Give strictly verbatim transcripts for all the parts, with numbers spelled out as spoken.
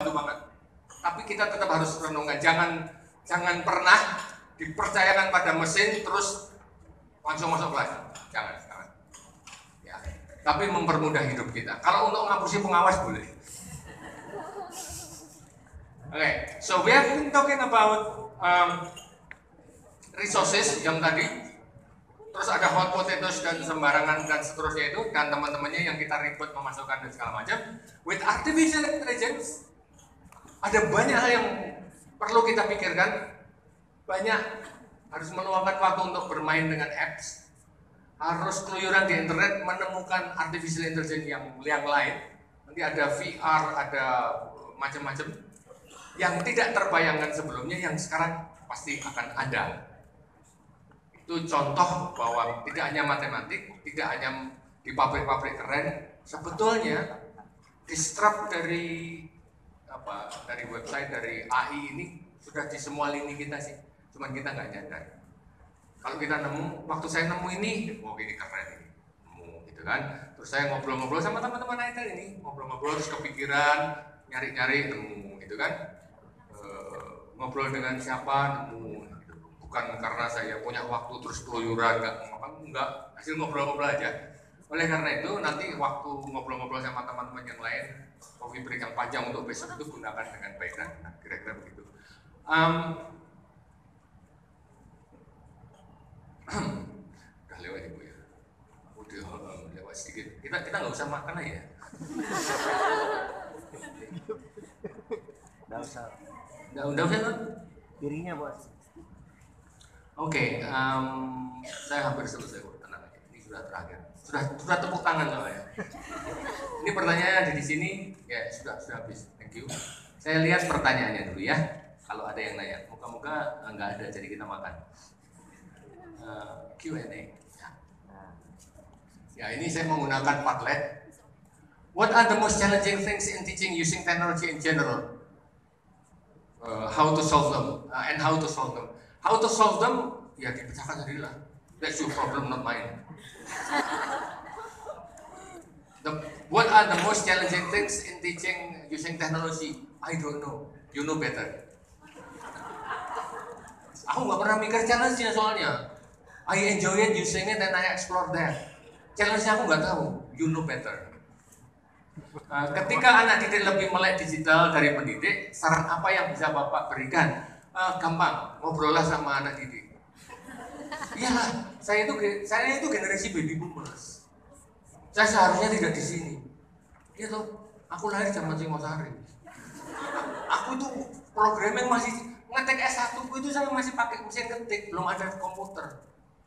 banget. Tapi kita tetap harus renungkan, jangan jangan pernah dipercayakan pada mesin terus langsung masuk kelas. Jangan, jangan. Ya. Tapi mempermudah hidup kita. Kalau untuk ngapusi pengawas boleh. Oke, okay, so we have been talking about um, resources yang tadi, terus ada hot potatoes dan sembarangan dan seterusnya itu, dan teman-temannya yang kita ribut memasukkan dan segala macam. With artificial intelligence, ada banyak hal yang perlu kita pikirkan, banyak harus meluangkan waktu untuk bermain dengan apps, harus keluyuran di internet menemukan artificial intelligence yang yang lain. Nanti ada V R, ada macam-macam yang tidak terbayangkan sebelumnya, yang sekarang pasti akan ada. Itu contoh bahwa tidak hanya matematik, tidak hanya di pabrik-pabrik keren, sebetulnya disrupt dari apa dari website, dari A I ini sudah di semua lini kita sih, cuman kita nggak nyadar. Kalau kita nemu, waktu saya nemu ini, oh ini keren ini, nemu gitu kan. Terus saya ngobrol-ngobrol sama teman-teman iTELL ini, ngobrol-ngobrol terus kepikiran, nyari-nyari nemu gitu kan. Ngobrol dengan siapa, nemu, bukan karena saya punya waktu terus keluyuran, enggak, enggak, hasil ngobrol-ngobrol aja. Oleh karena itu nanti waktu ngobrol-ngobrol sama teman-teman yang lain, coffee break yang panjang untuk besok itu gunakan dengan baik dan benar, kira-kira begitu. Um, udah lewat ibu ya, udah um, lewat sedikit. Kita kita nggak usah makan aja. Nggak usah. Nggak udah usah kan? Piringnya bos. Oke, okay, um, saya hampir selesai kok, tenang aja. Ini sudah terakhir. Sudah sudah tepuk tangan soalnya. Ini pertanyaannya ada di sini, ya sudah sudah habis. Thank you. Saya lihat pertanyaannya dulu ya. Kalau ada yang nanya, moga-moga nggak ada, jadi kita makan. Uh, Q and A. Ya. ya, ini saya menggunakan Padlet. What are the most challenging things in teaching using technology in general? Uh, how to solve them uh, and how to solve them. How to solve them? Ya dipecahkan sendirilah. That's your problem, not mine. The, what are the most challenging things in teaching using technology? I don't know. You know better. Aku nggak pernah mikir challenge-nya soalnya. I enjoy it using it and I explore that. Challenge-nya aku nggak tahu. You know better. Uh, ketika anak didik lebih melek digital dari pendidik, saran apa yang bisa Bapak berikan? Uh, gampang, ngobrollah sama anak didik. Iyalah, saya itu saya itu generasi baby boomers. Saya seharusnya tidak di sini. Gitu. Aku lahir zaman Singosari. Aku itu programming masih ngetik S satu itu saya masih pakai mesin ketik, belum ada komputer.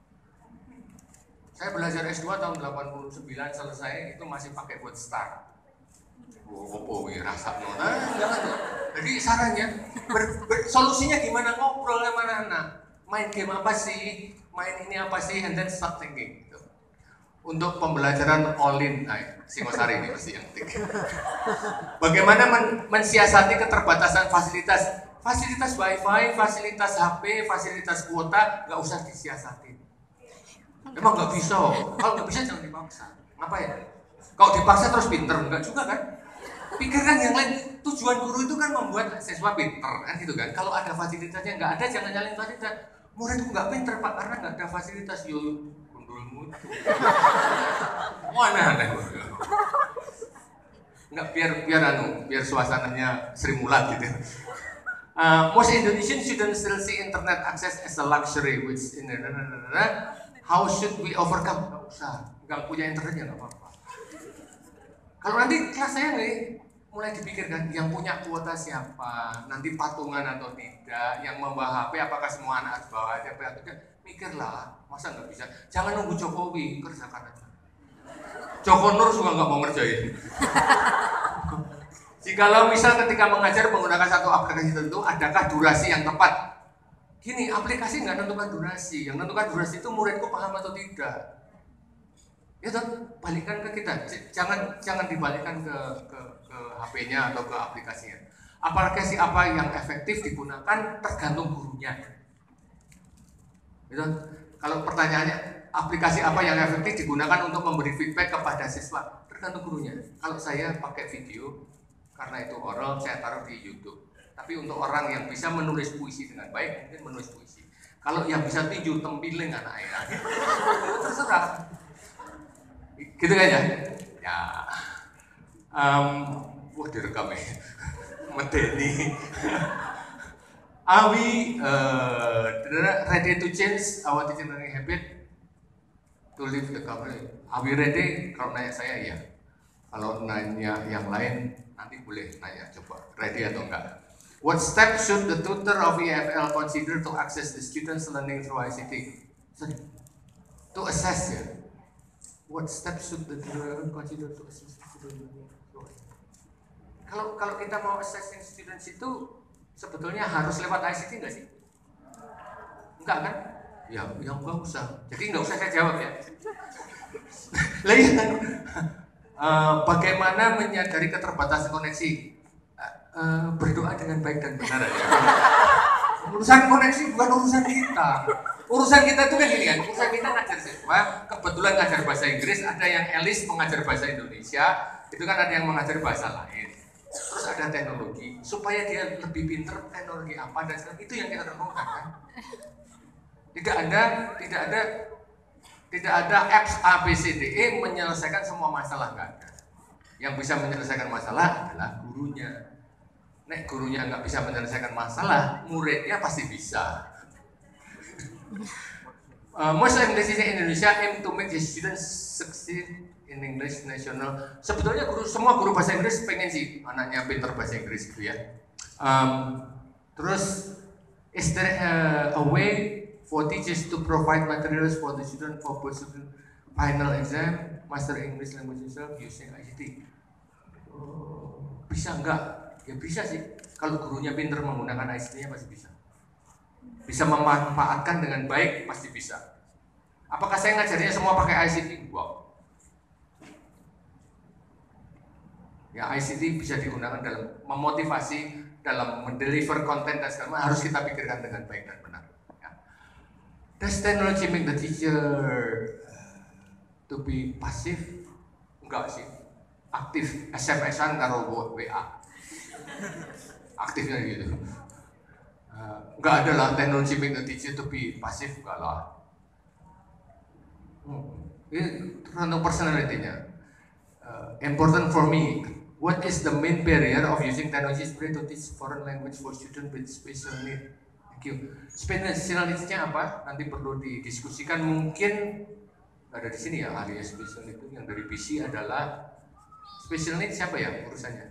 Saya belajar S dua tahun delapan puluh sembilan selesai, itu masih pakai word start. Oh, ya rasa nona, jangan. Jadi sarannya, ber, ber, solusinya gimana, ngobrol sama anak-anak, main game apa sih, main ini apa sih, and then start thinking. Gitu. Untuk pembelajaran all-in, nah, Singosari ini pasti yang penting. Bagaimana men, mensiasati keterbatasan fasilitas, fasilitas wifi, fasilitas H P, fasilitas kuota, nggak usah disiasati. Emang nggak bisa, kalau nggak bisa jangan dipaksa. Ngapain? Kalau dipaksa terus pinter, enggak juga kan? Pikirkan yang lain. Tujuan guru itu kan membuat siswa pinter, kan gitu kan? Kalau ada fasilitasnya nggak ada, jangan nyalain fasilitas. Muridku nggak pinter pak karena nggak ada fasilitas. Yo, gundulmu. Mana aneh. Nggak biar biar anu, biar suasananya Sri Mulat gitu. Uh, most Indonesian students still see internet access as a luxury, which in how should we overcome? Nggak usah, nggak punya internet ya nggak apa-apa. Kalau nanti kelas saya nih mulai dipikirkan yang punya kuota siapa, nanti patungan atau tidak, yang membawa H P apakah semua anak bawa H P atau tidak, mikirlah, masa nggak bisa? Jangan nunggu Jokowi, kerjakan aja. Joko Nur juga nggak mau ngerjain. Jikalau misal ketika mengajar menggunakan satu aplikasi tertentu, adakah durasi yang tepat? Gini, aplikasi nggak nentukan durasi, yang nentukan durasi itu muridku paham atau tidak. Ya toh, balikkan ke kita, jangan jangan dibalikkan ke ke, ke H P-nya atau ke aplikasinya. Aplikasi apa yang efektif digunakan tergantung gurunya. Gitu. Kalau pertanyaannya aplikasi apa yang efektif digunakan untuk memberi feedback kepada siswa, tergantung gurunya. Kalau saya pakai video, Karena itu oral, saya taruh di YouTube. Tapi untuk orang yang bisa menulis puisi dengan baik, mungkin menulis puisi. Kalau yang bisa tinju tempiling anak ya, terserah. Gitu kan ya? Ya. Um, wah direkam ya. Medeni. Are we uh, ready to change our teaching learning habit to leave the company? Are we ready? Kalau nanya saya ya. Kalau nanya yang lain nanti boleh nanya coba ready atau enggak. What steps should the tutor of I F L consider to access the students learning through I C T? Sorry. To assess ya. What steps should the tutor consider to assess the students learning through I C T? Kalau kalau kita mau assessing students itu sebetulnya harus lewat I C T enggak sih? Enggak kan? Ya, yang enggak usah. Jadi enggak usah saya jawab ya. Lah iya kan? Uh, bagaimana menyadari keterbatasan koneksi? Uh, uh, berdoa dengan baik dan benar ya. Urusan koneksi bukan urusan kita. Urusan kita itu kan gini kan, urusan kita ngajar siswa, kebetulan ngajar bahasa Inggris, ada yang elis mengajar bahasa Indonesia, itu kan ada yang mengajar bahasa lain. Terus ada teknologi, supaya dia lebih pinter teknologi apa dan sebagainya, itu yang kita renungkan kan. Tidak ada, tidak ada Tidak ada apps A, B, C, D, E menyelesaikan semua masalah, nggak ada. Yang bisa menyelesaikan masalah adalah gurunya. Nek gurunya nggak bisa menyelesaikan masalah, muridnya pasti bisa. uh, most English in Indonesia aim to make the students succeed in English national. Sebetulnya guru, semua guru bahasa Inggris pengen sih anaknya pinter bahasa Inggris gitu ya. Um, terus, is there a, a way for teachers to provide materials for the student for both final exam, master English language itself using I C T? Oh, bisa enggak? Ya bisa sih. Kalau gurunya pinter menggunakan I C T-nya pasti bisa. Bisa memanfaatkan dengan baik pasti bisa. Apakah saya ngajarnya semua pakai I C T? Wow. Ya I C T bisa digunakan dalam memotivasi, dalam mendeliver konten dan segala macam, harus kita pikirkan dengan baik dan benar. Does technology make the teacher to be passive? Enggak sih, aktif, S M S-an karo W A, aktifnya gitu. Uh, enggak ada lah technology make the teacher to be passive, enggak lah. Hmm. Ini tergantung personality-nya. Uh, important for me. What is the main barrier of using technology to teach foreign language for students with special need? Special needs-nya apa? Nanti perlu didiskusikan. Mungkin ada di sini ya ahli special itu yang dari B C adalah special needs siapa ya urusannya?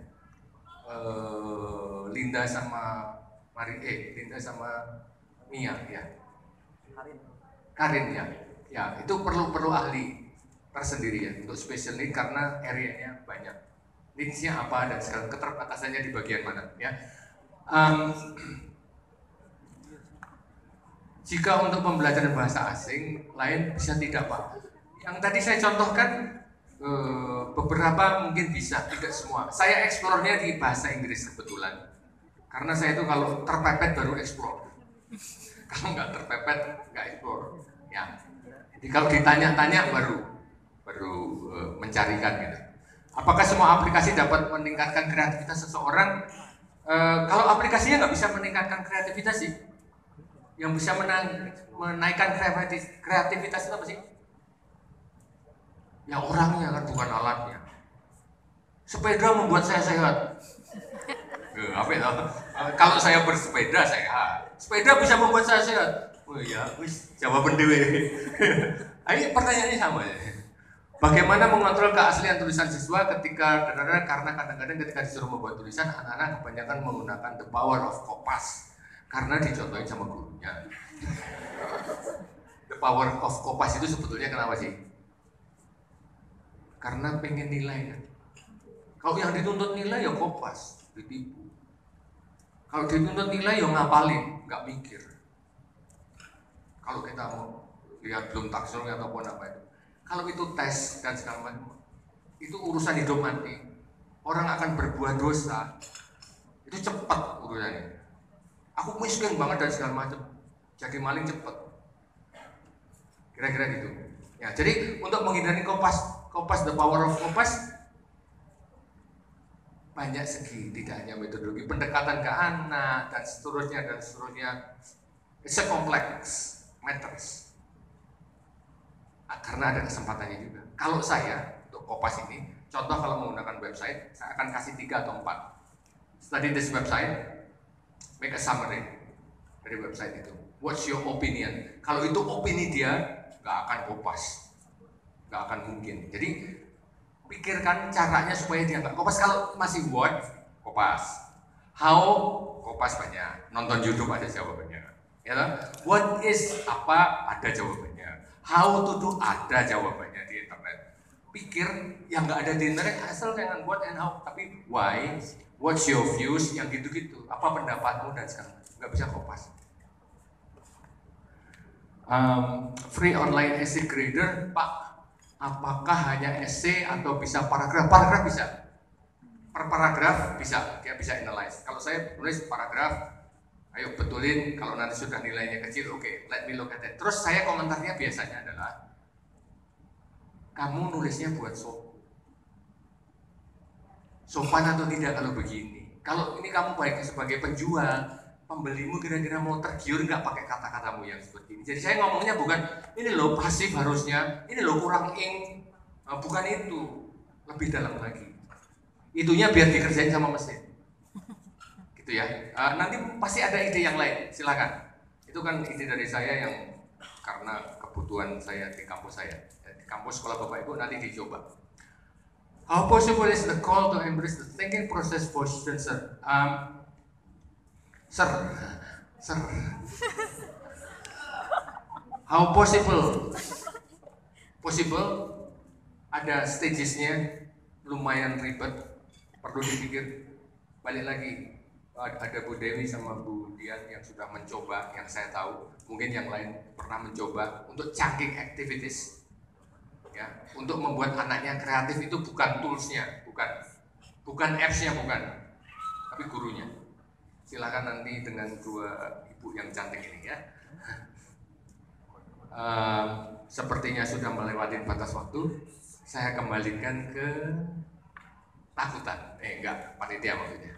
Uh, Linda sama Mari, eh Linda sama Mia ya. Karin. Karin ya. Ya itu perlu perlu ahli tersendiri ya untuk special need karena area-nya banyak. Needs-nya apa dan sekarang keterbatasannya di bagian mana ya? Um, Jika untuk pembelajaran bahasa asing lain bisa tidak Pak? Yang tadi saya contohkan beberapa mungkin bisa, tidak semua. Saya eksplornya di bahasa Inggris kebetulan. Karena saya itu kalau terpepet baru eksplor. Kalau nggak terpepet nggak eksplor. Ya. Jadi kalau ditanya-tanya baru baru uh, mencarikan gitu. Apakah semua aplikasi dapat meningkatkan kreativitas seseorang? Uh, kalau aplikasinya nggak bisa meningkatkan kreativitas sih. Yang bisa menang, menaikkan kreativitas itu apa sih? Ya orangnya kan, bukan alatnya. Sepeda membuat saya sehat. Eh, apa itu? Kalau saya bersepeda sehat. Sepeda bisa membuat saya sehat. Oh ya, wis jawaban dewe. Ayo pertanyaannya sama ya. Bagaimana mengontrol keaslian tulisan siswa ketika karena kadang-kadang ketika disuruh membuat tulisan anak-anak kebanyakan menggunakan the power of kopas. Karena dicontohin sama gurunya. The power of kopas itu sebetulnya kenapa sih? Karena pengen nilai kan. Kalau yang dituntut nilai ya kopas, ditipu. Kalau dituntut nilai ya ngapalin, nggak mikir. Kalau kita mau lihat belum taksurnya ataupun apa itu. Kalau itu tes dan segala macam, itu urusan hidup mati. Orang akan berbuat dosa. Itu cepat urusannya. Aku miskin banget dan segala macam, jadi maling cepet, kira-kira gitu. Ya, jadi untuk menghindari kopas, kopas the power of kopas, banyak segi, tidak hanya metodologi pendekatan ke anak dan seterusnya dan seterusnya. It's a complex matters. Nah, karena ada kesempatannya juga. Kalau saya untuk Kopas ini, contoh kalau menggunakan website, saya akan kasih tiga atau empat. Study this website, make a summary dari website itu. What's your opinion? Kalau itu opini dia, nggak akan Kopas, nggak akan mungkin. Jadi pikirkan caranya supaya dia nggak Kopas. Kalau masih Word, Kopas. How, Kopas banyak. Nonton YouTube ada jawabannya. Ya, what is apa ada jawabannya. How to do ada jawabannya di internet. Pikir yang nggak ada di internet asal jangan what and how, tapi why, what's your views, yang gitu-gitu. Apa pendapatmu dan sekarang nggak bisa Kopas. Um, free online essay grader, Pak. Apakah hanya essay atau bisa paragraf? Paragraf bisa. Per paragraf bisa, dia bisa analyze. Kalau saya tulis paragraf, ayo betulin. Kalau nanti sudah nilainya kecil, oke, okay, let me look at it. Terus saya komentarnya biasanya adalah, kamu nulisnya buat sopan. Sopan atau tidak kalau begini? Kalau ini kamu baik sebagai penjual, pembelimu kira-kira mau tergiur nggak pakai kata-katamu yang seperti ini. Jadi saya ngomongnya bukan ini loh pasif harusnya, ini loh kurang ing, nah, bukan itu, lebih dalam lagi. Itunya biar dikerjain sama mesin, gitu ya. Uh, nanti pasti ada ide yang lain, silakan. Itu kan ide dari saya yang karena kebutuhan saya di kampus saya, di kampus sekolah bapak ibu nanti dicoba. How possible is the call to embrace the thinking process for students? Um, Sir, sir, how possible? Possible, ada stagesnya, lumayan ribet, perlu dipikir. Balik lagi, ada Bu Dewi sama Bu Dian yang sudah mencoba, yang saya tahu, mungkin yang lain pernah mencoba untuk chunking activities, ya, untuk membuat anaknya kreatif. Itu bukan toolsnya, bukan, bukan apps-nya, bukan, tapi gurunya. Silakan nanti dengan dua ibu yang cantik ini ya. Uh, sepertinya sudah melewati batas waktu. Saya kembalikan ke takutan. Eh enggak, panitia maksudnya.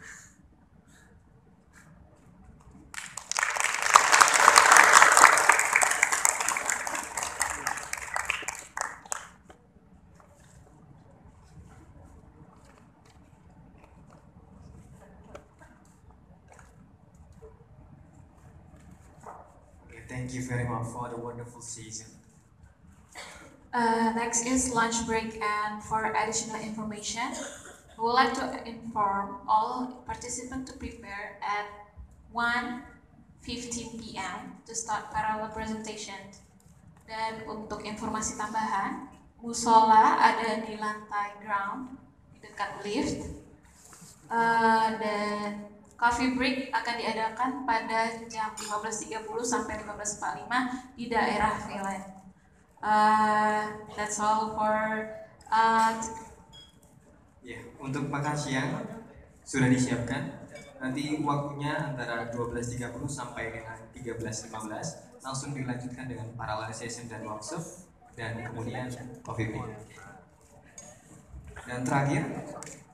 Thank you very much for the wonderful season. Uh, next is lunch break, and for additional information, we would like to inform all participants to prepare at one fifteen p m to start parallel presentation. Dan untuk informasi tambahan, musola ada di lantai ground di dekat lift, uh, dan coffee break akan diadakan pada jam lima belas tiga puluh sampai lima belas empat puluh lima di daerah Velen. Uh, that's all for uh, Ya, yeah, untuk makan siang sudah disiapkan. Nanti waktunya antara dua belas tiga puluh sampai dengan tiga belas lima belas. Langsung dilanjutkan dengan parallel session dan workshop, dan kemudian coffee break. Dan terakhir,